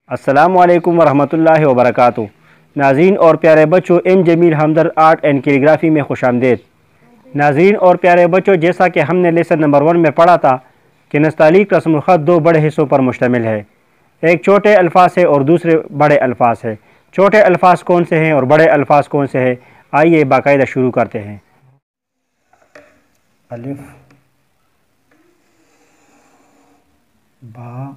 अस्सलामु अलैकुम वरहमतुल्लाहि वबरकातुहू। नाज़रीन और प्यारे बच्चों, M Jameel Hamdard art and calligraphy में खुशामदीद। नाज़रीन और प्यारे बच्चों, जैसा कि हमने लेसन नंबर 1 में पढ़ा था कि नस्तालीक रस्मुल ख़त दो बड़े हिस्सों पर मुश्तमिल है। एक छोटे अल्फाज है और दूसरे बड़े अल्फाज है। छोटे अल्फाज कौन से हैं और बड़े अल्फाज कौन से हैं, आइए बाकायदा शुरू करते हैं। अलिफ बा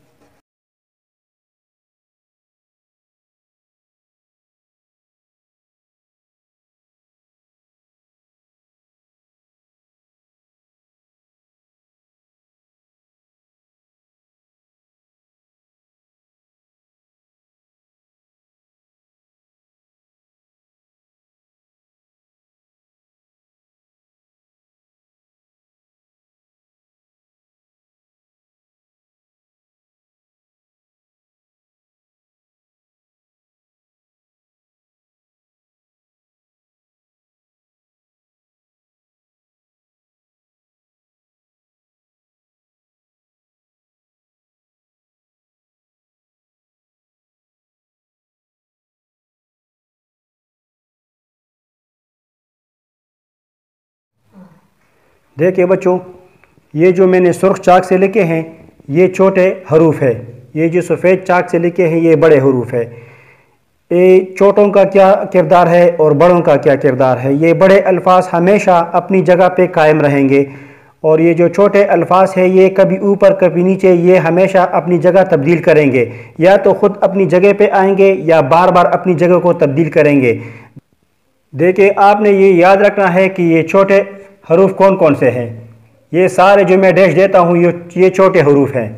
देखिए बच्चों, ये जो मैंने सुर्ख चाक से लिखे हैं ये छोटे हरूफ है, ये जो सफ़ेद चाक से लिखे हैं ये बड़े हरूफ है। ये छोटों का क्या किरदार है और बड़ों का क्या किरदार है। ये बड़े अल्फाज हमेशा अपनी जगह पे कायम रहेंगे और ये जो छोटे अल्फाज है ये कभी ऊपर कभी नीचे, ये हमेशा अपनी जगह तब्दील करेंगे, या तो ख़ुद अपनी जगह पे आएंगे या बार बार अपनी जगह को तब्दील करेंगे। देखिए, आपने ये याद रखना है कि ये छोटे हरूफ कौन कौन से हैं। ये सारे जो मैं डैश देता हूँ ये छोटे हरूफ हैं,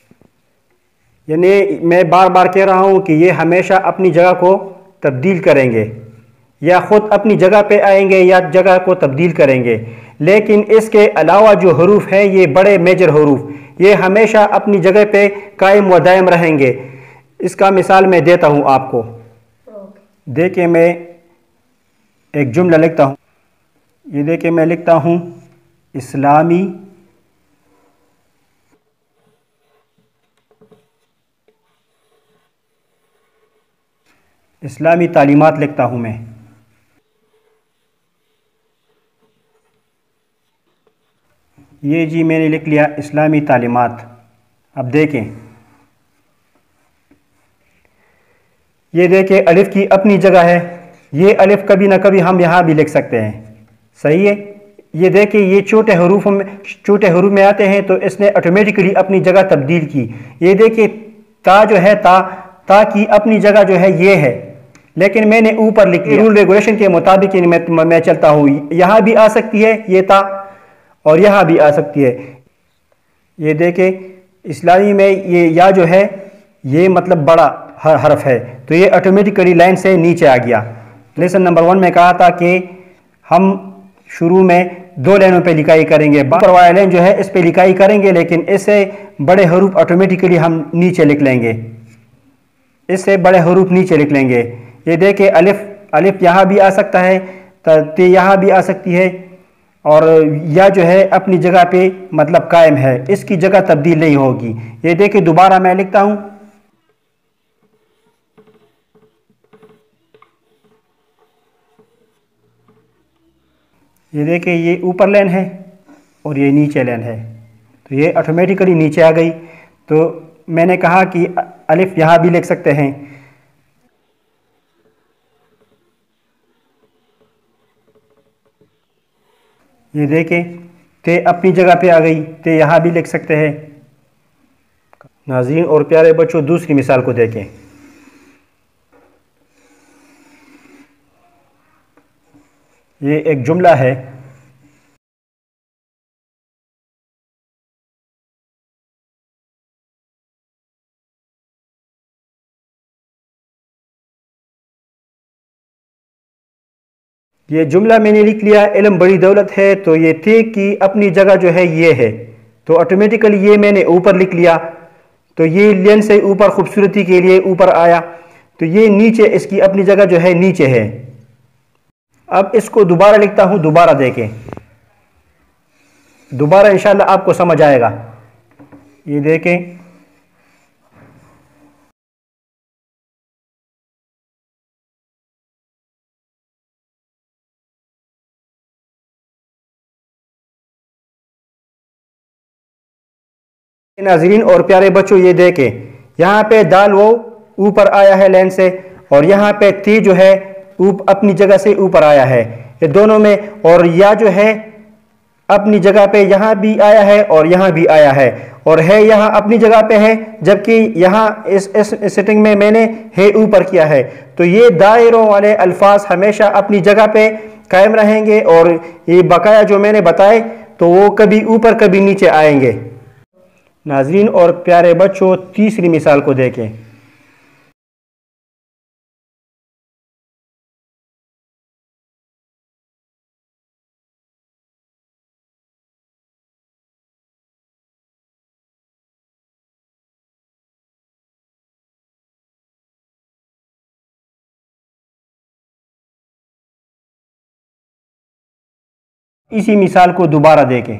यानी मैं बार बार कह रहा हूँ कि ये हमेशा अपनी जगह को तब्दील करेंगे, या ख़ुद अपनी जगह पे आएंगे या जगह को तब्दील करेंगे। लेकिन इसके अलावा जो हरूफ हैं ये बड़े मेजर हरूफ, ये हमेशा अपनी जगह पे कायम व दायम रहेंगे। इसका मिसाल मैं देता हूँ आपको। देखिए, मैं एक जुमला लिखता हूँ। ये देखिए, मैं लिखता हूँ इस्लामी तालीमात लिखता हूँ मैं। ये जी मैंने लिख लिया इस्लामी तालीमात। अब देखें, ये देखिए अलिफ की अपनी जगह है। ये अलिफ कभी ना कभी हम यहाँ भी लिख सकते हैं, सही है। ये देखिए, ये छोटे हरूफ में आते हैं तो इसने ऑटोमेटिकली अपनी जगह तब्दील की। ये देखिए, ता जो है ता की अपनी जगह जो है ये है, लेकिन मैंने ऊपर लिख लिया। रूल रेगुलेशन के मुताबिक मैं चलता हूँ। यहाँ भी आ सकती है ये ता और यहाँ भी आ सकती है। ये देखिए, इस्लामी में ये या जो है ये मतलब बड़ा हरफ है तो ये ऑटोमेटिकली लाइन से नीचे आ गया। लेसन नंबर 1 में कहा था कि हम शुरू में 2 लाइनों पे लिखाई करेंगे, ऊपर वाला लाइन जो है इस पे लिखाई करेंगे, लेकिन इससे बड़े हरूफ ऑटोमेटिकली हम नीचे लिख लेंगे, इससे बड़े हरूफ नीचे लिख लेंगे। ये देखिए, अलिफ यहाँ भी आ सकता है, ते यहाँ भी आ सकती है, और या जो है अपनी जगह पे मतलब कायम है, इसकी जगह तब्दील नहीं होगी। ये देखिए, दोबारा मैं लिखता हूँ। ये देखिए, ये ऊपर लाइन है और ये नीचे लाइन है, तो ये ऑटोमेटिकली नीचे आ गई। तो मैंने कहा कि अलिफ यहाँ भी लिख सकते हैं। ये देखें, ते अपनी जगह पे आ गई, ते यहाँ भी लिख सकते हैं। नाज़रीन और प्यारे बच्चों, दूसरी मिसाल को देखें। ये एक जुमला है। ये जुमला मैंने लिख लिया, इल्म बड़ी दौलत है। तो ये थे की अपनी जगह जो है ये है, तो ऑटोमेटिकली ये मैंने ऊपर लिख लिया, तो ये लेन से ऊपर खूबसूरती के लिए ऊपर आया, तो ये नीचे इसकी अपनी जगह जो है नीचे है। अब इसको दोबारा लिखता हूं, दोबारा देखें, दोबारा इंशाल्लाह आपको समझ आएगा। ये देखें, नाज़रीन और प्यारे बच्चों, ये देखें यहाँ पे दाल वो ऊपर आया है लाइन से, और यहाँ पे ती जो है अपनी जगह से ऊपर आया है, ये दोनों में। और या जो है अपनी जगह पे यहाँ भी आया है और यहाँ भी आया है, और है यहाँ अपनी जगह पे है, जबकि यहाँ इस सेटिंग में मैंने है ऊपर किया है। तो ये दायरों वाले अल्फाज हमेशा अपनी जगह पे कायम रहेंगे, और ये बकाया जो मैंने बताए तो वो कभी ऊपर कभी नीचे आएंगे। नाज़रीन और प्यारे बच्चों, तीसरी मिसाल को देखें। इसी मिसाल को दोबारा देखें।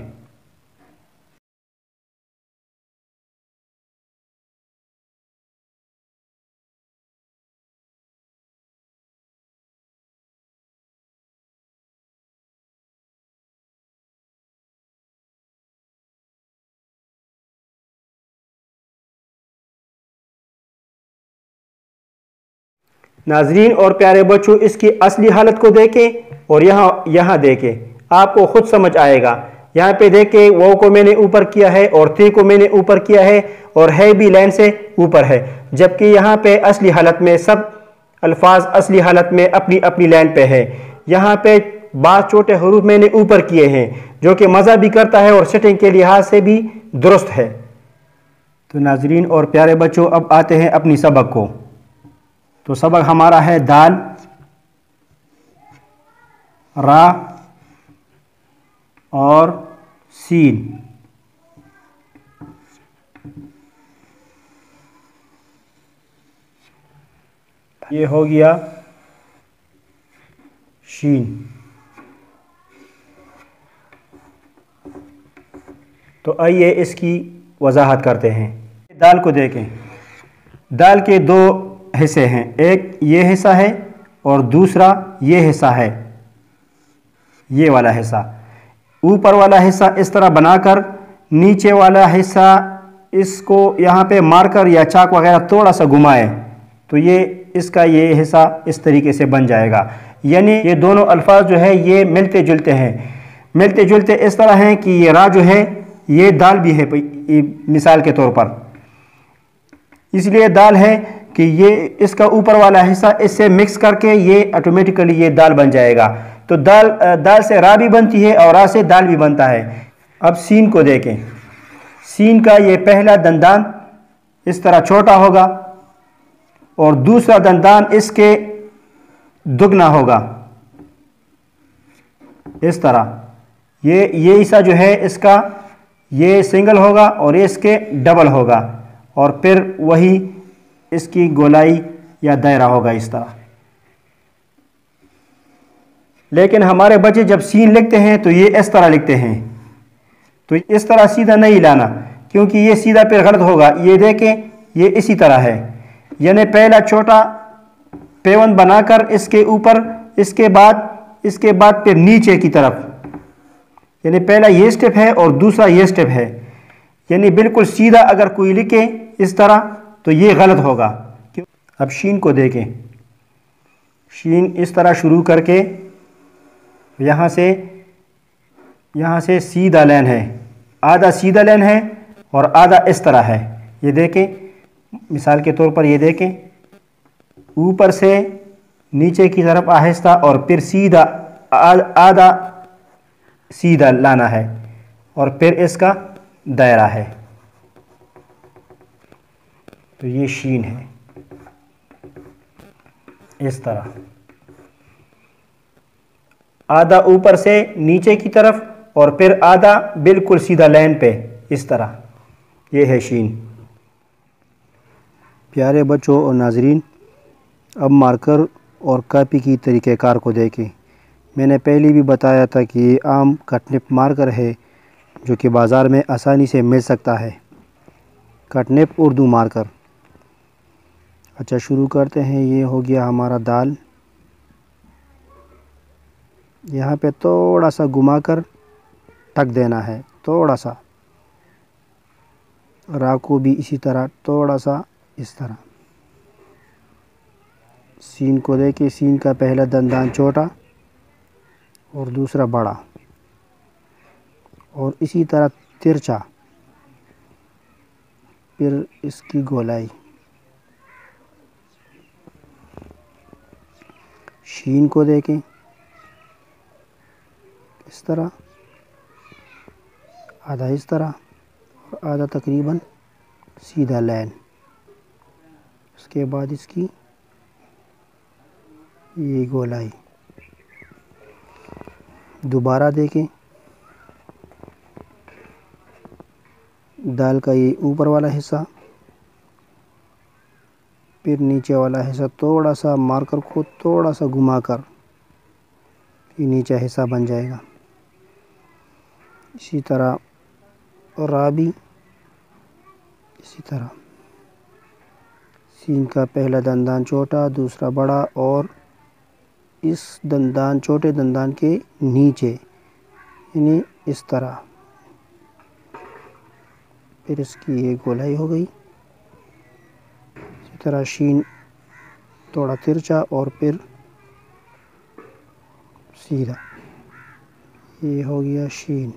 नाजरीन और प्यारे बच्चों, इसकी असली हालत को देखें और यहाँ देखें, आपको खुद समझ आएगा। यहाँ पे देखें, वो को मैंने ऊपर किया है और थे को मैंने ऊपर किया है, और है भी लाइन से ऊपर है, जबकि यहाँ पे असली हालत में सब अल्फाज असली हालत में अपनी अपनी लाइन पे है। यहाँ पे बात छोटे हरूफ मैंने ऊपर किए हैं, जो कि मज़ा भी करता है और सेटिंग के लिहाज से भी दुरुस्त है। तो नाजरीन और प्यारे बच्चों, अब आते हैं अपनी सबक को। तो सबक हमारा है दाल, रा और सीन। ये हो गया शीन। तो आइए इसकी वजाहत करते हैं। दाल को देखें, दाल के दो हिस्से हैं, एक ये हिस्सा है और दूसरा ये हिस्सा है, ये वाला हिस्सा। ऊपर वाला हिस्सा इस तरह बनाकर नीचे वाला हिस्सा इसको यहाँ पे मारकर या चाक वगैरह थोड़ा सा घुमाए तो ये इसका ये हिस्सा इस तरीके से बन जाएगा। यानी ये दोनों अल्फाज जो है ये मिलते जुलते हैं। मिलते जुलते इस तरह हैं कि ये रा जो है ये दाल भी है, मिसाल के तौर पर। इसलिए दाल है कि ये इसका ऊपर वाला हिस्सा इससे मिक्स करके ये ऑटोमेटिकली ये दाल बन जाएगा। तो दाल से रा भी बनती है और रा से दाल भी बनता है। अब सीन को देखें। सीन का ये पहला दंदान इस तरह छोटा होगा और दूसरा दंदान इसके दुगना होगा, इस तरह। ये हिस्सा जो है इसका ये सिंगल होगा और ये इसके डबल होगा, और फिर वही इसकी गोलाई या दायरा होगा इस तरह। लेकिन हमारे बच्चे जब सीन लिखते हैं तो ये इस तरह लिखते हैं। तो इस तरह सीधा नहीं लाना, क्योंकि ये सीधा फिर गलत होगा। ये देखें, ये इसी तरह है, यानी पहला छोटा पेवन बनाकर इसके ऊपर, इसके बाद फिर नीचे की तरफ, यानी पहला ये स्टेप है और दूसरा ये स्टेप है। यानी बिल्कुल सीधा अगर कोई लिखे इस तरह तो ये गलत होगा। अब शीन को देखें। शीन इस तरह शुरू करके यहाँ से सीधा लाइन है, आधा सीधा लाइन है और आधा इस तरह है। ये देखें, मिसाल के तौर पर ये देखें, ऊपर से नीचे की तरफ आहिस्ता और फिर सीधा आधा सीधा लाना है और फिर इसका दायरा है। तो ये शीन है इस तरह, आधा ऊपर से नीचे की तरफ और फिर आधा बिल्कुल सीधा लाइन पे इस तरह। ये है शीन। प्यारे बच्चों और नाजरीन, अब मार्कर और कापी की तरीक़ेकार को देखें। मैंने पहले भी बताया था कि ये आम कटनिप मार्कर है जो कि बाज़ार में आसानी से मिल सकता है, कटनिप उर्दू मार्कर। अच्छा, शुरू करते हैं। ये हो गया हमारा दाल। यहाँ पे थोड़ा सा घुमाकर टक देना है, थोड़ा सा रा को भी इसी तरह थोड़ा सा इस तरह। सीन को देखिए, सीन का पहला दंदान छोटा और दूसरा बड़ा, और इसी तरह तिरछा, फिर इसकी गोलाई। शीन को देखें इस तरह, आधा इस तरह और आधा तकरीबन सीधा लाइन। उसके बाद इसकी ये गोलाई। दोबारा देखें, दाल का ये ऊपर वाला हिस्सा, फिर नीचे वाला हिस्सा थोड़ा सा मार्कर को थोड़ा सा घुमाकर ये नीचे हिस्सा बन जाएगा। इसी तरह रा भी इसी तरह। सीन का पहला दंदान छोटा, दूसरा बड़ा, और इस दंदान छोटे दंदान के नीचे यानी इस तरह। फिर इसकी ये गोलाई हो गई। इसी तरह शीन थोड़ा तिरछा और फिर सीधा, ये हो गया शीन।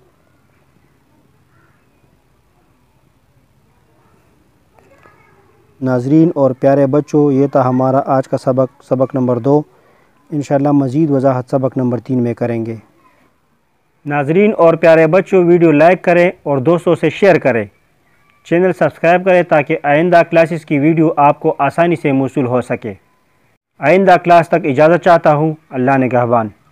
नाजरीन और प्यारे बच्चों, ये था हमारा आज का सबक नंबर 2। इंशाल्लाह मज़ीद वजाहत सबक नंबर 3 में करेंगे। नाजरीन और प्यारे बच्चों, वीडियो लाइक करें और दोस्तों से शेयर करें। चैनल सब्सक्राइब करें ताकि आइंदा क्लासेस की वीडियो आपको आसानी से मौसूल हो सके। आइंदा क्लास तक इजाज़त चाहता हूँ। अल्लाह निगहबान।